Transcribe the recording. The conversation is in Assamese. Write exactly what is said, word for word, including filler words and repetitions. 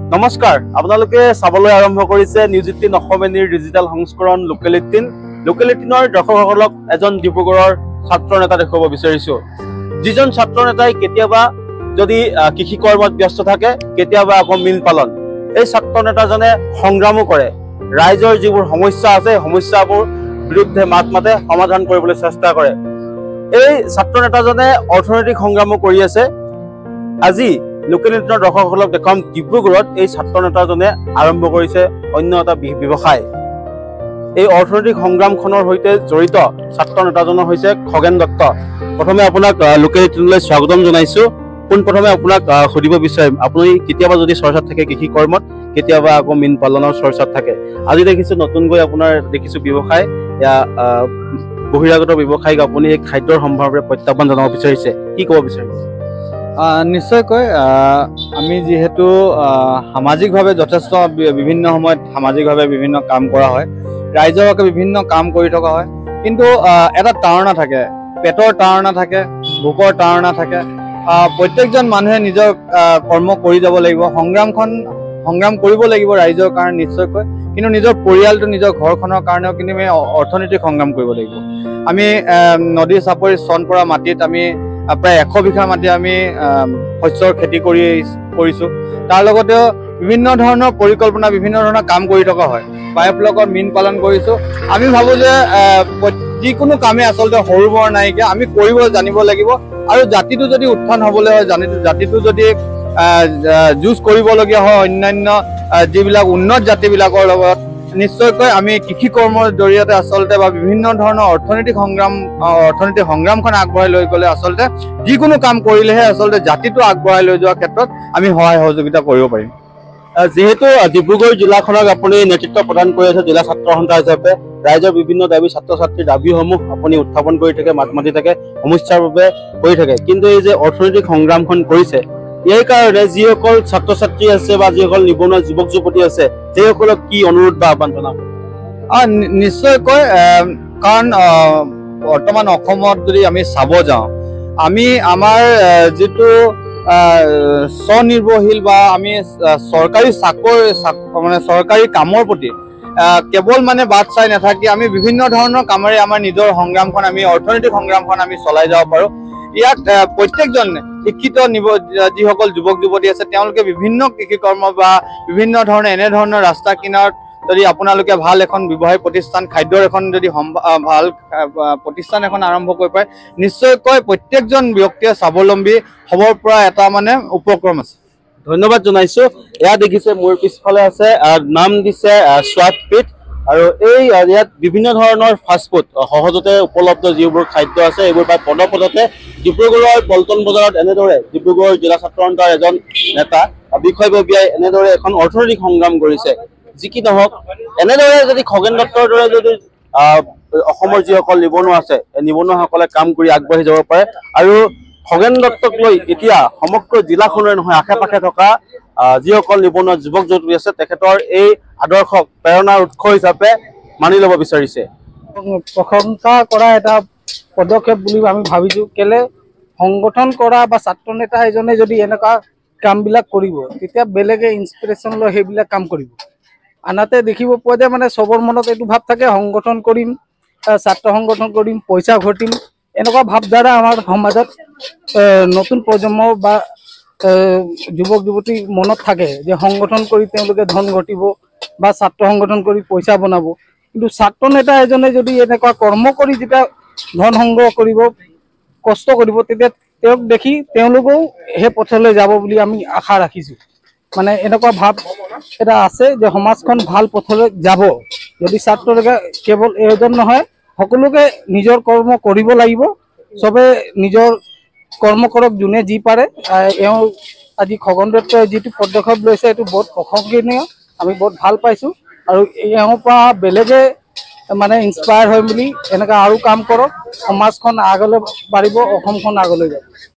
নমস্কাৰ, আপোনালোকে চাবলৈ আৰম্ভ কৰিছে নিউজ এইটিন অসমীয়াৰ ডিজিটেল সংস্কৰণ লোকেল এইটিন। লোকেল এইটিনৰ দৰ্শকসকলক এজন ডিব্ৰুগড়ৰ ছাত্ৰ নেতা দেখুৱাব বিচাৰিছো, যিজন ছাত্ৰ নেতাই কেতিয়াবা যদি কৃষি কৰ্মত ব্যস্ত থাকে, কেতিয়াবা আকৌ মিল পালন। এই ছাত্ৰ নেতাজনে সংগ্ৰামো কৰে, ৰাইজৰ যিবোৰ সমস্যা আছে সমস্যাবোৰ বিৰুদ্ধে মাত মাতে, সমাধান কৰিবলৈ চেষ্টা কৰে। এই ছাত্ৰ নেতাজনে অৰ্থনৈতিক সংগ্ৰামো কৰি আছে। আজি লোকেল এইটিনৰ দৰ্শকসকলক দেখাম ডিব্ৰুগড়ত এই ছাত্ৰ নেতাজনে আৰম্ভ কৰিছে অন্য এটা ব্যৱসায়। এই অৰ্থনৈতিক সংগ্ৰামখনৰ সৈতে জড়িত ছাত্ৰ নেতাজনৰ হৈছে খগেন দত্ত। প্ৰথমে আপোনাক লোকেল এইটিনলৈ স্বাগতম জনাইছো। পোনপ্ৰথমে আপোনাক সুধিব বিচাৰিম, আপুনি কেতিয়াবা যদি চৰ্চাত থাকে কৃষি কৰ্মত, কেতিয়াবা আকৌ মীন পালনৰ চৰ্চাত থাকে। আজি দেখিছো নতুনকৈ আপোনাৰ দেখিছো ব্যৱসায়, এয়া বহিৰাগত ব্যৱসায়িক আপুনি এই খাদ্যৰ সম্ভাৱনাৰে প্ৰত্যাহ্বান জনাব বিচাৰিছে, কি ক'ব বিচাৰিছে? নিশ্চয়কৈ আমি যিহেতু সামাজিকভাৱে যথেষ্ট বিভিন্ন সময়ত সামাজিকভাৱে বিভিন্ন কাম কৰা হয়, ৰাইজৰ হকে বিভিন্ন কাম কৰি থকা হয়, কিন্তু এটা তাৰণা থাকে, পেটৰ তাৰণা থাকে, ভোকৰ তাৰণা থাকে। প্ৰত্যেকজন মানুহে নিজৰ কৰ্ম কৰি যাব লাগিব, সংগ্ৰামখন সংগ্ৰাম কৰিব লাগিব ৰাইজৰ কাৰণে নিশ্চয়কৈ, কিন্তু নিজৰ পৰিয়ালটো নিজৰ ঘৰখনৰ কাৰণেও কিন্তু আমি অৰ্থনৈতিক সংগ্ৰাম কৰিব লাগিব। আমি নদী চাপৰি চন পৰা মাটিত আমি প্ৰায় এশ বিঘা মাটি আমি শস্যৰ খেতি কৰি কৰিছোঁ। তাৰ লগতেও বিভিন্ন ধৰণৰ পৰিকল্পনা, বিভিন্ন ধৰণৰ কাম কৰি থকা হয়। বায়ুপ্লকত মীন পালন কৰিছোঁ। আমি ভাবোঁ যে যিকোনো কামেই আচলতে সৰু বৰ নাইকিয়া, আমি কৰিব জানিব লাগিব। আৰু জাতিটো যদি উত্থান হ'বলৈ হয়, জাতিটো যদি যুঁজ কৰিবলগীয়া হয় অন্যান্য যিবিলাক উন্নত জাতিবিলাকৰ লগত, নিশ্চয়কৈ আমি কৃষি কৰ্মৰ জৰিয়তে আচলতে বা বিভিন্ন ধৰণৰ অৰ্থনৈতিক সংগ্ৰাম অৰ্থনৈতিক সংগ্ৰামখন আগবঢ়াই লৈ গ'লে আচলতে যিকোনো কাম কৰিলেহে আচলতে জাতিটো আগবঢ়াই লৈ যোৱাৰ ক্ষেত্ৰত আমি সহায় সহযোগিতা কৰিব পাৰিম। যিহেতু ডিব্ৰুগড় জিলাখনক আপুনি নেতৃত্ব প্ৰদান কৰি আছে জিলা ছাত্ৰ সন্থা হিচাপে, ৰাইজৰ বিভিন্ন দাবী, ছাত্ৰ ছাত্ৰীৰ দাবীসমূহ আপুনি উত্থাপন কৰি থাকে, মাত মাতি থাকে, সমস্যাৰ বাবে কৰি থাকে। কিন্তু এই যে অৰ্থনৈতিক সংগ্ৰামখন কৰিছে, এই কাৰণে যিসকল ছাত্ৰ ছাত্ৰী আছে বা যিসকল নিবনুৱা যুৱক যুৱতী আছে, সেইসকলক কি অনুৰোধ বা আহ্বান জনাব? নিশ্চয়কৈ, কাৰণ বৰ্তমান অসমত যদি আমি চাব যাওঁ, আমি আমাৰ যিটো স্বনিৰ্ভৰশীল বা আমি চৰকাৰী চাকৰি মানে চৰকাৰী কামৰ প্ৰতি কেৱল মানে বাট চাই নাথাকি আমি বিভিন্ন ধৰণৰ কামেৰে আমাৰ নিজৰ সংগ্ৰামখন, আমি অৰ্থনৈতিক সংগ্ৰামখন আমি চলাই যাব পাৰোঁ। ইয়াত প্ৰত্যেকজন শিক্ষিত নিব যিসকল যুৱক যুৱতী আছে, তেওঁলোকে বিভিন্ন কৃষি কৰ্ম বা বিভিন্ন ধৰণে এনেধৰণৰ ৰাস্তা কিনাৰত যদি আপোনালোকে ভাল এখন ব্যৱসায়িক প্ৰতিষ্ঠান, খাদ্যৰ এখন যদি ভাল প্ৰতিষ্ঠান এখন আৰম্ভ কৰিব পাৰে, নিশ্চয়কৈ প্ৰত্যেকজন ব্যক্তিয়ে স্বাৱলম্বী হ'বৰ পৰা এটা মানে উপক্ৰম আছে। ধন্যবাদ জনাইছো। এয়া দেখিছে মোৰ পিছফালে আছে, নাম দিছে সোৱাদ পীঠ, আৰু এই ইয়াত বিভিন্ন ধৰণৰ ফাষ্টফুড সহজতে উপলব্ধ যিবোৰ খাদ্য আছে এইবোৰ প্ৰায় পদপদতে ডিব্ৰুগড়ৰ পল্টন বজাৰত এনেদৰে ডিব্ৰুগড় জিলা ছাত্ৰ সন্থাৰ এজন নেতা বিষয়ববীয়াই এনেদৰে এখন অৰ্থনৈতিক সংগ্ৰাম কৰিছে। যি কি নহওক, এনেদৰে যদি খগেন দত্তৰ দৰে যদি অসমৰ যিসকল নিবনুৱা আছে, এই নিবনুৱাসকলে কাম কৰি আগবাঢ়ি যাব পাৰে, আৰু খগেন দত্তক লৈ এতিয়া সমগ্ৰ জিলাখনৰে নহয়, আশে পাশে থকা যিসকল নিবনুৱা যুৱক যুৱতী আছে, তেখেতৰ এই আদৰ্শক প্ৰেৰণাৰ উৎস হিচাপে মানি ল'ব বিচাৰিছে। প্ৰশংসা কৰা এটা পদক্ষেপ বুলি আমি ভাবিছোঁ। কেলে সংগঠন কৰা বা ছাত্ৰ নেতা এজনে যদি এনেকুৱা কামবিলাক কৰিব, তেতিয়া বেলেগে ইনস্পিৰেশ্যন লৈ সেইবিলাক কাম কৰিব। আনহাতে দেখিব পোৱা যায় মানে চবৰ মনত এইটো ভাৱ থাকে, সংগঠন কৰিম, ছাত্ৰ সংগঠন কৰিম, পইচা ঘটিম, এনেকুৱা ভাৱধাৰা আমাৰ সমাজত নতুন প্ৰজন্ম বা যুৱক যুৱতীৰ মনত থাকে যে সংগঠন কৰি তেওঁলোকে ধন ঘটিব বা ছাত্ৰ সংগঠন কৰি পইচা বনাব। কিন্তু ছাত্ৰ নেতা এজনে যদি এনেকুৱা কৰ্ম কৰি যেতিয়া ধন সংগ্ৰহ কৰিব, কষ্ট কৰিব, তেতিয়া তেওঁক দেখি তেওঁলোকেও সেই পথলৈ যাব বুলি আমি আশা ৰাখিছোঁ। মানে এনেকুৱা ভাৱ এটা আছে যে সমাজখন ভাল পথলৈ যাব যদি ছাত্ৰলোকে কেৱল এজন নহয়, সকলোকে নিজৰ কৰ্ম কৰিব লাগিব। চবে নিজৰ কৰ্ম কৰক, যোনে যি পাৰে। এওঁ আজি খগেন দত্তই যিটো পদক্ষেপ লৈছে এইটো বহুত প্ৰশংসনীয়, আমি বহুত ভাল পাইছোঁ। আৰু এওঁৰ পৰা বেলেগে মানে ইনস্পায়াৰ হৈ মেলি এনেকৈ আৰু কাম কৰক, সমাজখন আগলৈ বাঢ়িব, অসমখন আগলৈ যাব।